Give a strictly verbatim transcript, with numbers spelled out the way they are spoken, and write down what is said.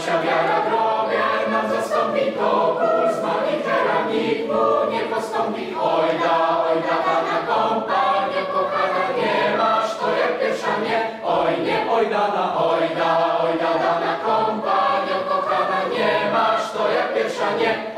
Nasza wiara drogę nam zastąpi, to ból Zbawiciela nikt mu nie postąpi. Ojda, ojda, dana kąpa, niekochana nie masz, to jak pierwsza nie. Oj nie, ojdana, ojda, ojda, dana kąpa, niekochana nie masz, to jak pierwsza nie.